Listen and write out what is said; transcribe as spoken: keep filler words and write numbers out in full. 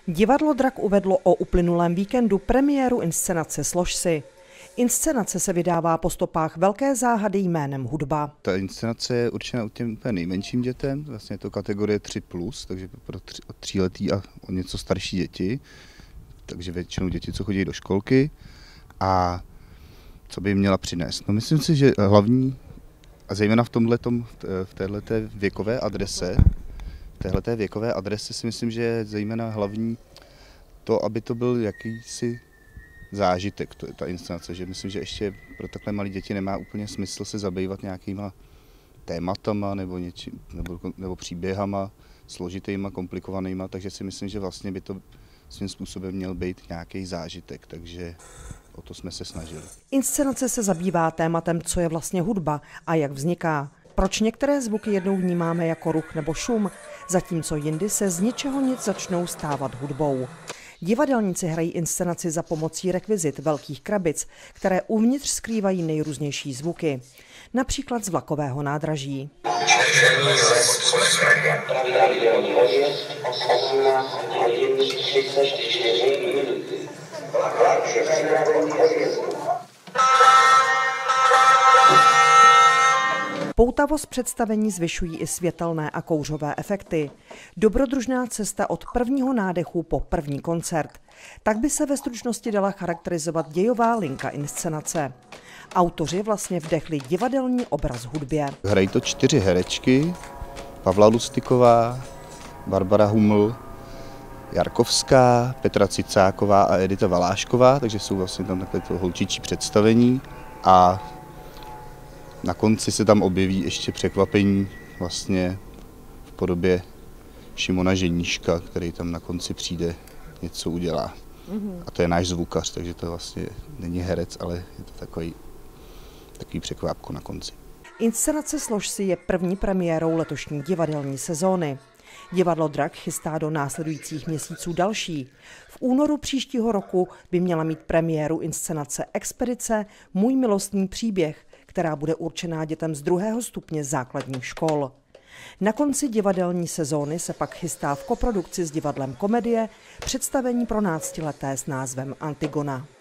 Divadlo Drak uvedlo o uplynulém víkendu premiéru inscenace Slož si. Inscenace se vydává po stopách velké záhady jménem hudba. Ta inscenace je určena těm úplně nejmenším dětem, vlastně je to kategorie tři plus, takže pro tři, od tříletý a o něco starší děti, takže většinou děti, co chodí do školky. A co by jim měla přinést? No myslím si, že hlavní, a zejména v tomhletom, v téhleté věkové adrese, v téhleté věkové adrese si myslím, že je zejména hlavní to, aby to byl jakýsi zážitek, to je ta inscenace, že myslím, že ještě pro takhle malé děti nemá úplně smysl se zabývat nějakýma tématama nebo, něči, nebo, nebo příběhama složitýma, komplikovanýma, takže si myslím, že vlastně by to svým způsobem měl být nějaký zážitek, takže o to jsme se snažili. Inscenace se zabývá tématem, co je vlastně hudba a jak vzniká. Proč některé zvuky jednou vnímáme jako ruch nebo šum, zatímco jindy se z ničeho nic začnou stávat hudbou. Divadelníci hrají inscenaci za pomocí rekvizit velkých krabic, které uvnitř skrývají nejrůznější zvuky, například z vlakového nádraží. Poutavost představení zvyšují i světelné a kouřové efekty. Dobrodružná cesta od prvního nádechu po první koncert. Tak by se ve stručnosti dala charakterizovat dějová linka inscenace. Autoři vlastně vdechli divadelní obraz hudbě. Hrají to čtyři herečky, Pavla Lustiková, Barbara Huml, Jarkovská, Petra Cicáková a Edita Valášková, takže jsou vlastně tam takové to holčičí představení a na konci se tam objeví ještě překvapení vlastně v podobě Šimona Ženíška, který tam na konci přijde, něco udělá. Mm-hmm. A to je náš zvukař, takže to vlastně není herec, ale je to takový, takový překvápko na konci. Inscenace Slož si je první premiérou letošní divadelní sezóny. Divadlo Drak chystá do následujících měsíců další. V únoru příštího roku by měla mít premiéru inscenace Expedice Můj milostný příběh, která bude určená dětem z druhého stupně základních škol. Na konci divadelní sezóny se pak chystá v koprodukci s divadlem Komedie představení pro náctileté s názvem Antigona.